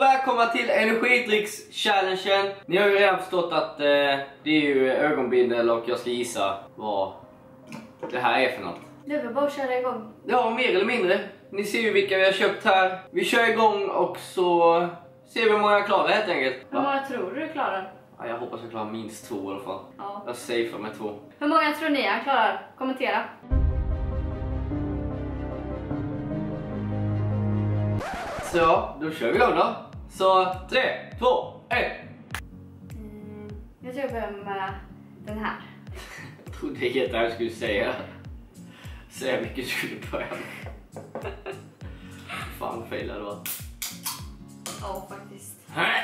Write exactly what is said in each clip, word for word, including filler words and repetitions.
välkomna till energidricks-challengen. Ni har ju redan förstått att eh, det är ju ögonbindel och jag ska gissa vad det här är för något. Det är väl bara att köra igång. Ja, mer eller mindre. Ni ser ju vilka vi har köpt här. Vi kör igång och så ser vi hur många jag klarar helt enkelt. Hur många tror du klarar? Ja, jag hoppas jag klarar minst två i alla fall. Ja. Jag safear med två. Hur många tror ni jag klarar? Kommentera. Så ja, då kör vi igång då. Så tre, två, ett. Mm, jag tror jag börjar med den här. Jag trodde helt att jag skulle säga. Säga vilket du skulle börja med. Fan vad failade det var. Ja, faktiskt. Här.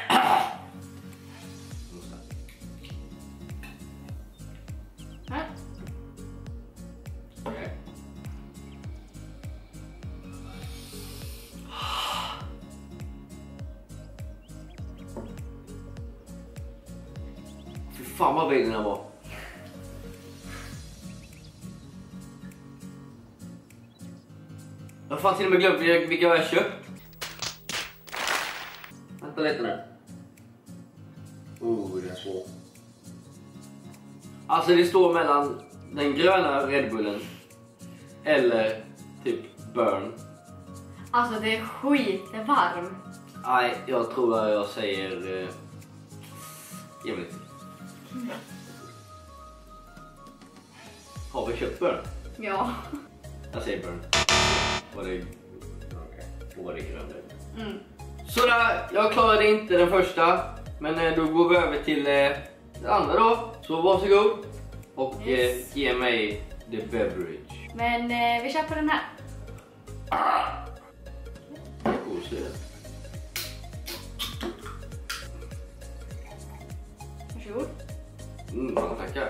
Okej. Fy fan vad vid den här var. Jag har fan till och med glömt vilka, vilka jag har köpt. Vänta lite nu. Oh, det är svårt. Alltså det står mellan den gröna Red Bullen eller typ Burn. Alltså det är skitvarmt. Nej, jag tror att jag säger... Eh, ge mig lite. Har vi köpt Burn? Ja. Jag säger Burn. Var det... Okej, då var det grön. Mm. Sådär, jag klarade inte den första. Men eh, då går vi över till eh, den andra då. Så varsågod. Och Yes. eh, ge mig the beverage. Men eh, vi kör på den här. God sida. Varsågod. Mm, ja, tackar.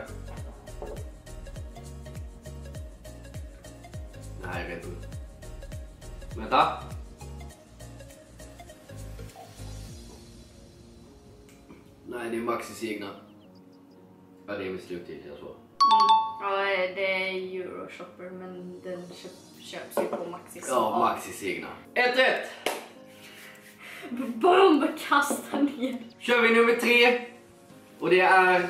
Nej, Red Bull. Vänta. Nej, det är Maxis egna. Ja, det är min slutgiltiga så. Mm. Ja, det är Euroshopper, men den köp, köps ju på Maxis. Ja, Maxis egna. Ett rätt! Bomb, kasta ner. Kör vi nummer tre. Och det är...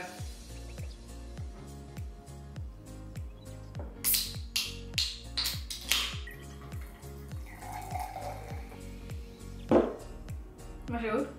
Varsågod.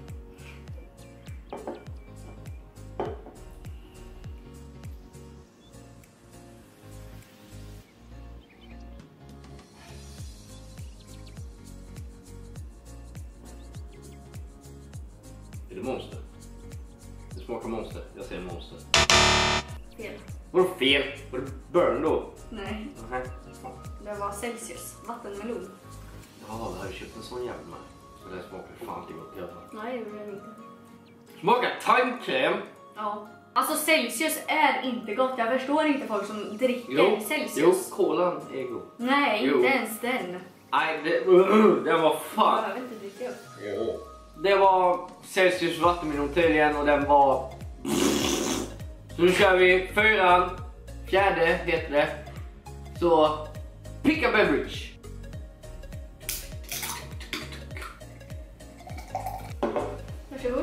Är det Monster? Det smakar Monster. Jag säger Monster. Fel. Vadå fel? Var det Burn då? Nej, Nej. det var Celsius. Vattenmelon. Ja, jag har ju köpt en sån jävel med. Så det smakar fan inte gott i alla fall. Nej, det gjorde det inte. Smakar tandkräm. Ja. Alltså Celsius är inte gott. Jag förstår inte folk som dricker Jo, Celsius. jo, kolan är god. Nej, Jo. inte ens den. Nej, det, uh, den var Jag fan. behöver inte dricka upp. Jo. Det var Celsius vattenmelon tydligen och den var... Så nu kör vi fyran. Fjärde heter det. Så, pick a beverage. Varsågod.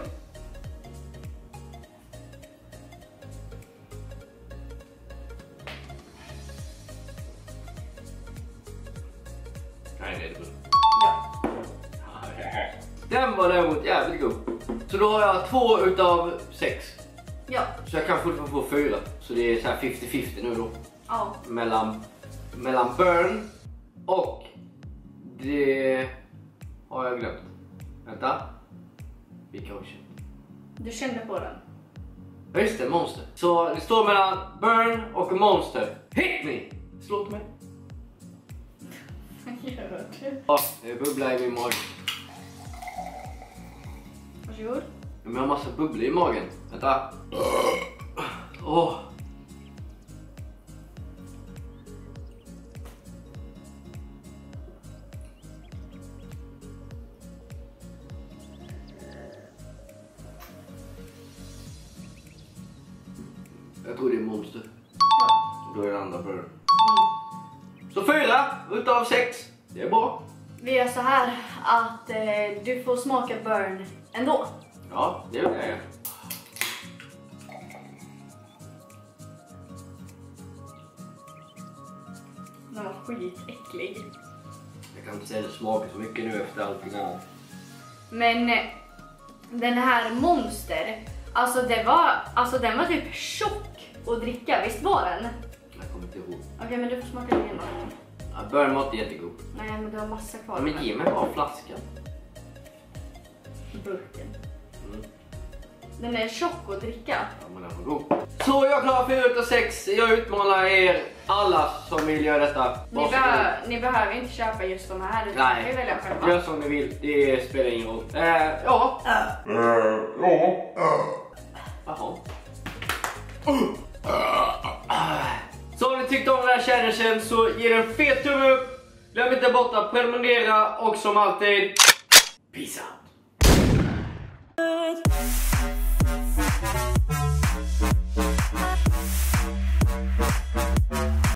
Nej, det är det. Ja. Den var däremot jävligt god. Så då har jag två utav sex. Ja. Så jag kan fortfarande få fyra. Så det är så här femtio femtio nu då. Ja. Mellan, mellan Burn och det har jag glömt. Vänta. Vilka har jag köpt? Du kände på den. Ja just det, Monster. Så det står mellan Burn och Monster. Hit me! Slå till mig. Vad gör du? Ja, det bubblar i min mage. Varsågod. Men jag har massa bubblor i magen. Vänta. Åh. Oh. Jag tror det är Monster. Ja. Då är det andra Burn. Mm. Så fyra utav sex. Det är bra. Vi gör så här att eh, du får smaka burn ändå. Ja, det gör jag. Den var skitäcklig. Jag kan inte säga att det smakar så mycket nu efter allting annat. Men eh, den här Monster, alltså, det var, alltså den var typ tjock att dricka, visst var den? Jag kommer inte ihåg. Okej, okay, men du får smaka den igen. Ja, Burn var inte jättegod. Nej, men det var massa kvar. Ja, men ge mig bara flaskan. Burken. Mm. Den är tjock att dricka. Ja, men den var god. Så jag klarar fyra utav sex. Jag utmanar er alla som vill göra detta. Ni, be ni behöver inte köpa just de här. Nej, ni kan välja själva. gör som ni vill. Det spelar ingen roll. Eh, ja. Uh, ja. Jaha. Så om ni tyckte om den här challengen så ge den en fet tumme upp. Glöm inte bort att prenumerera och som alltid, peace out.